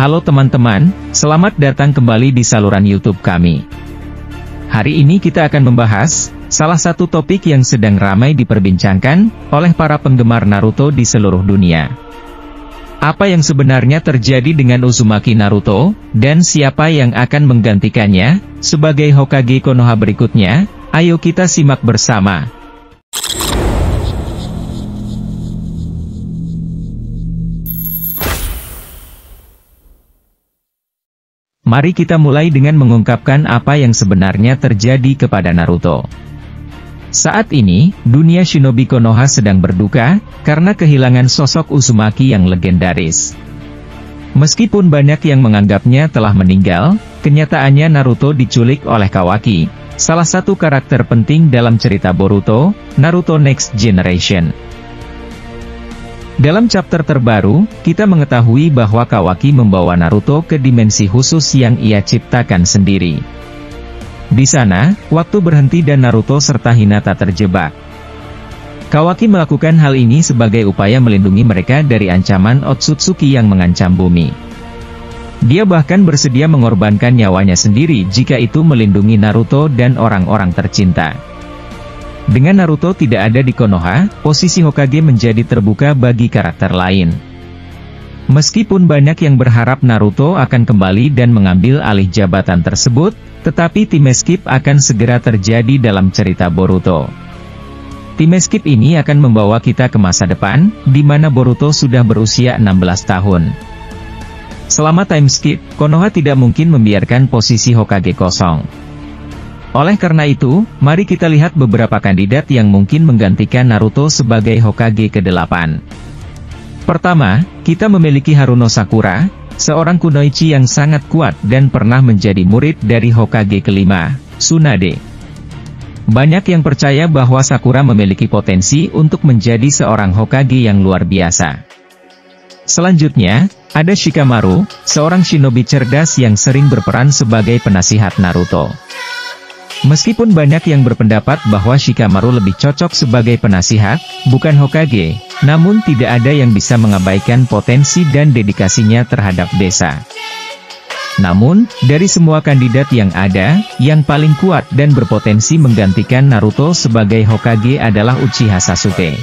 Halo teman-teman, selamat datang kembali di saluran YouTube kami. Hari ini kita akan membahas salah satu topik yang sedang ramai diperbincangkan oleh para penggemar Naruto di seluruh dunia. Apa yang sebenarnya terjadi dengan Uzumaki Naruto, dan siapa yang akan menggantikannya sebagai Hokage Konoha berikutnya? Ayo kita simak bersama. Mari kita mulai dengan mengungkapkan apa yang sebenarnya terjadi kepada Naruto. Saat ini, dunia Shinobi Konoha sedang berduka, karena kehilangan sosok Uzumaki yang legendaris. Meskipun banyak yang menganggapnya telah meninggal, kenyataannya Naruto diculik oleh Kawaki, salah satu karakter penting dalam cerita Boruto, Naruto Next Generation. Dalam chapter terbaru, kita mengetahui bahwa Kawaki membawa Naruto ke dimensi khusus yang ia ciptakan sendiri. Di sana, waktu berhenti dan Naruto serta Hinata terjebak. Kawaki melakukan hal ini sebagai upaya melindungi mereka dari ancaman Otsutsuki yang mengancam bumi. Dia bahkan bersedia mengorbankan nyawanya sendiri jika itu melindungi Naruto dan orang-orang tercinta. Dengan Naruto tidak ada di Konoha, posisi Hokage menjadi terbuka bagi karakter lain. Meskipun banyak yang berharap Naruto akan kembali dan mengambil alih jabatan tersebut, tetapi time skip akan segera terjadi dalam cerita Boruto. Time skip ini akan membawa kita ke masa depan, di mana Boruto sudah berusia 16 tahun. Selama time skip, Konoha tidak mungkin membiarkan posisi Hokage kosong. Oleh karena itu, mari kita lihat beberapa kandidat yang mungkin menggantikan Naruto sebagai Hokage ke-8. Pertama, kita memiliki Haruno Sakura, seorang kunoichi yang sangat kuat dan pernah menjadi murid dari Hokage ke-5, Tsunade. Banyak yang percaya bahwa Sakura memiliki potensi untuk menjadi seorang Hokage yang luar biasa. Selanjutnya, ada Shikamaru, seorang shinobi cerdas yang sering berperan sebagai penasihat Naruto. Meskipun banyak yang berpendapat bahwa Shikamaru lebih cocok sebagai penasihat, bukan Hokage, namun tidak ada yang bisa mengabaikan potensi dan dedikasinya terhadap desa. Namun, dari semua kandidat yang ada, yang paling kuat dan berpotensi menggantikan Naruto sebagai Hokage adalah Uchiha Sasuke.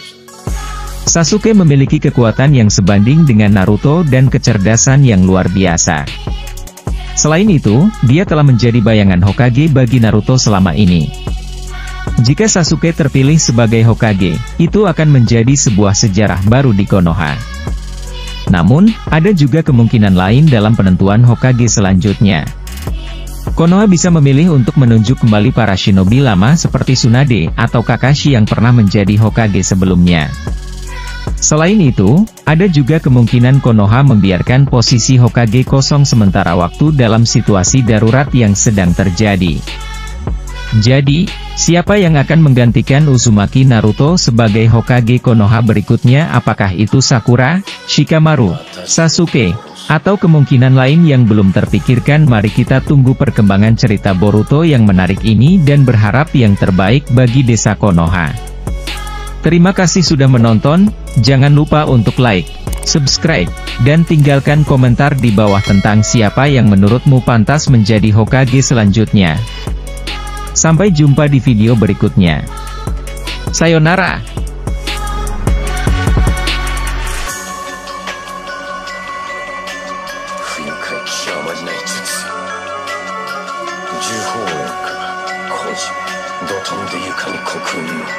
Sasuke memiliki kekuatan yang sebanding dengan Naruto dan kecerdasan yang luar biasa. Selain itu, dia telah menjadi bayangan Hokage bagi Naruto selama ini. Jika Sasuke terpilih sebagai Hokage, itu akan menjadi sebuah sejarah baru di Konoha. Namun, ada juga kemungkinan lain dalam penentuan Hokage selanjutnya. Konoha bisa memilih untuk menunjuk kembali para shinobi lama seperti Tsunade atau Kakashi yang pernah menjadi Hokage sebelumnya. Selain itu, ada juga kemungkinan Konoha membiarkan posisi Hokage kosong sementara waktu dalam situasi darurat yang sedang terjadi. Jadi, siapa yang akan menggantikan Uzumaki Naruto sebagai Hokage Konoha berikutnya? Apakah itu Sakura, Shikamaru, Sasuke, atau kemungkinan lain yang belum terpikirkan? Mari kita tunggu perkembangan cerita Boruto yang menarik ini dan berharap yang terbaik bagi desa Konoha. Terima kasih sudah menonton, jangan lupa untuk like, subscribe, dan tinggalkan komentar di bawah tentang siapa yang menurutmu pantas menjadi Hokage selanjutnya. Sampai jumpa di video berikutnya. Sayonara! 「10方面から孤児土壇で床に刻印を」